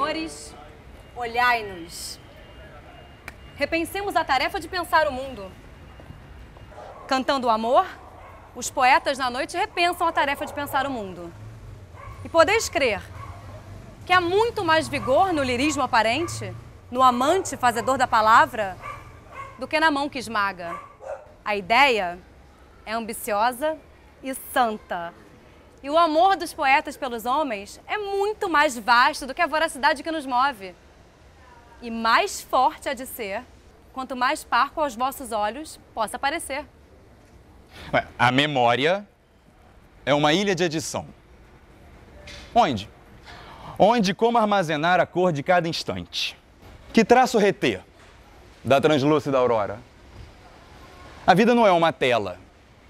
senhores, olhai-nos. Repensemos a tarefa de pensar o mundo. Cantando o amor, os poetas na noite repensam a tarefa de pensar o mundo. E podeis crer que há muito mais vigor no lirismo aparente, no amante fazedor da palavra, do que na mão que esmaga. A ideia é ambiciosa e santa. E o amor dos poetas pelos homens é muito mais vasto do que a voracidade que nos move. E mais forte há de ser, quanto mais parco aos vossos olhos possa parecer. A memória é uma ilha de edição. Onde? Onde como armazenar a cor de cada instante? Que traço reter da translúcida aurora? A vida não é uma tela.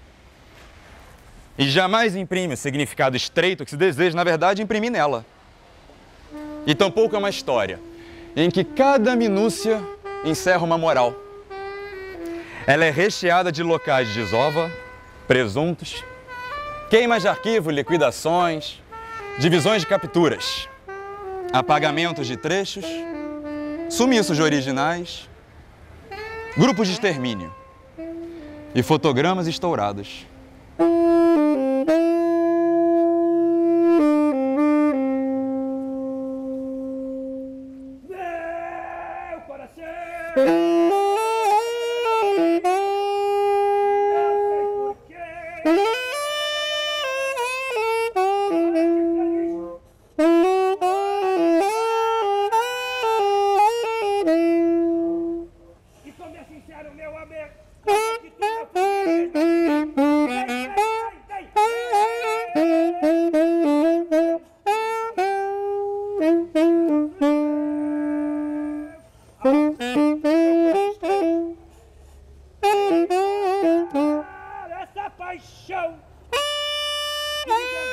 E jamais imprime o significado estreito que se deseja, na verdade, imprimir nela. E tampouco é uma história em que cada minúcia encerra uma moral. Ela é recheada de locais de desova, presuntos, queimas de arquivo, liquidações, divisões de capturas, apagamentos de trechos, sumiços de originais, grupos de extermínio e fotogramas estourados. Meu coração! Essa paixão que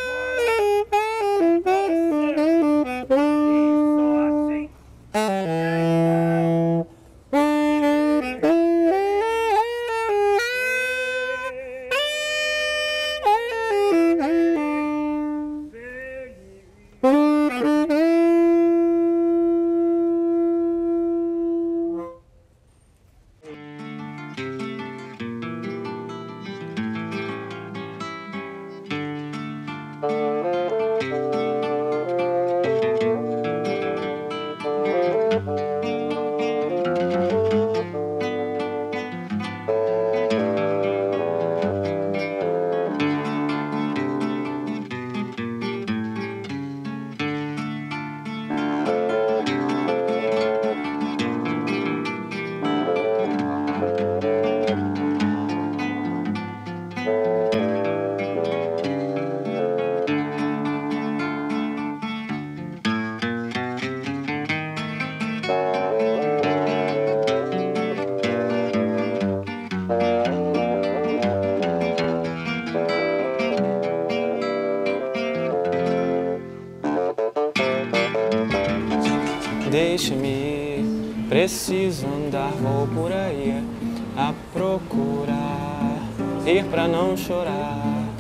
Deixe-me ir, preciso andar, vou por aí a procurar, ir pra não chorar.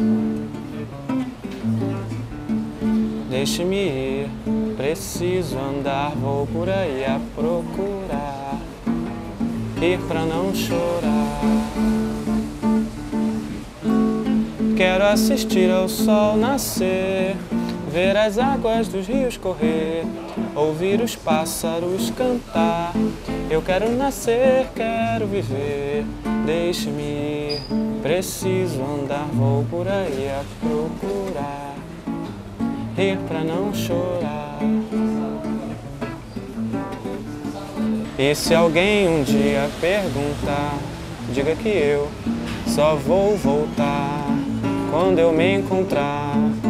Deixe-me ir, preciso andar, vou por aí a procurar, ir pra não chorar. Quero assistir ao sol nascer, ver as águas dos rios correr, ouvir os pássaros cantar. Eu quero nascer, quero viver, deixe-me ir, preciso andar, vou por aí a procurar, rir pra não chorar. E se alguém um dia perguntar, diga que eu só vou voltar quando eu me encontrar